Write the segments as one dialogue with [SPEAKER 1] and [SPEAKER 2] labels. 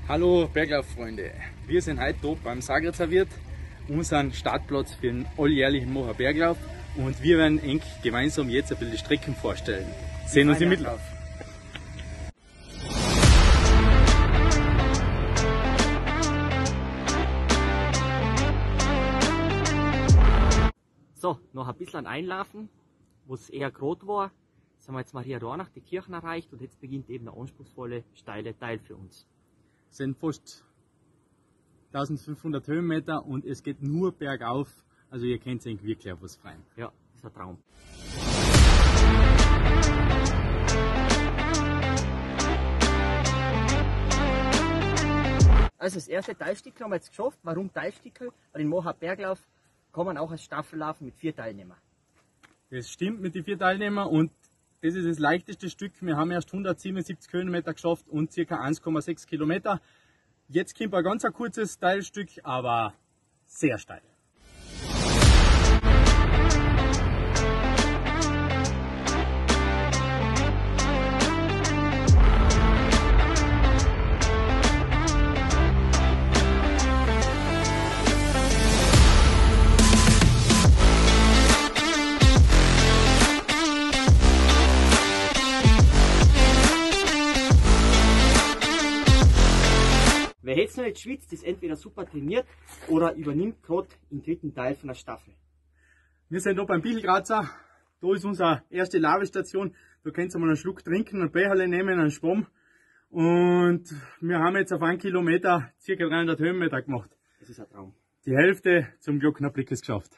[SPEAKER 1] Hallo Berglauffreunde, wir sind heute hier beim Sagritzer Wirt, unseren Startplatz für den alljährlichen Mocher Berglauf, und wir werden eng gemeinsam jetzt ein bisschen die Strecken vorstellen. Sehen uns im Mittellauf.
[SPEAKER 2] So, noch ein bisschen Einlaufen, wo es eher gerade war. Jetzt haben wir jetzt Maria Dornach, die Kirchen erreicht, und jetzt beginnt eben der anspruchsvolle, steile Teil für uns.
[SPEAKER 1] Es sind fast 1500 Höhenmeter und es geht nur bergauf, also ihr könnt euch wirklich auf was freuen.
[SPEAKER 2] Ja, das ist ein Traum. Also das erste Teilstück haben wir jetzt geschafft. Warum Teilstücke? Weil in Mocher Berglauf kann man auch als Staffel laufen mit 4 Teilnehmern.
[SPEAKER 1] Das stimmt mit den 4 Teilnehmern, und das ist das leichteste Stück. Wir haben erst 177 Höhenmeter geschafft und ca. 1,6 Kilometer. Jetzt kommt ein ganz kurzes Teilstück, aber sehr steil.
[SPEAKER 2] Wer jetzt noch nicht schwitzt, ist entweder super trainiert oder übernimmt gerade den 3. Teil von der Staffel.
[SPEAKER 1] Wir sind hier beim Bichelgrazer. Da ist unsere erste Lavestation. Da könnt ihr mal einen Schluck trinken, einen Becherle nehmen, einen Schwamm. Und wir haben jetzt auf 1 Kilometer ca. 300 Höhenmeter gemacht.
[SPEAKER 2] Das ist ein Traum.
[SPEAKER 1] Die Hälfte zum Glück noch Blickes geschafft.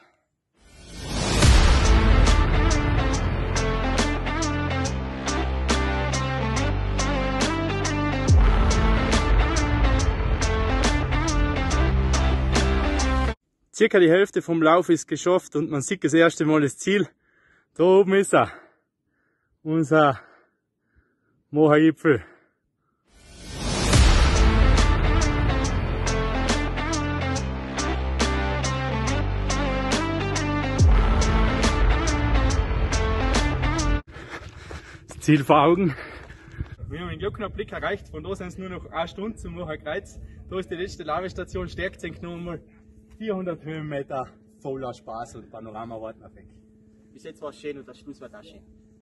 [SPEAKER 1] Circa die Hälfte vom Lauf ist geschafft und man sieht das erste Mal das Ziel. Da oben ist er, unser Mocher Gipfel. Das Ziel vor Augen. Wir haben den Glocknerblick erreicht, von da sind es nur noch 1 Stunde zum Mocher Kreuz. Da ist die letzte Lavestation, stärkt sich nochmal. 400 Höhenmeter voller Spaß und Panorama warten auf euch.
[SPEAKER 2] Bis jetzt war es schön und das Schluss war auch schön.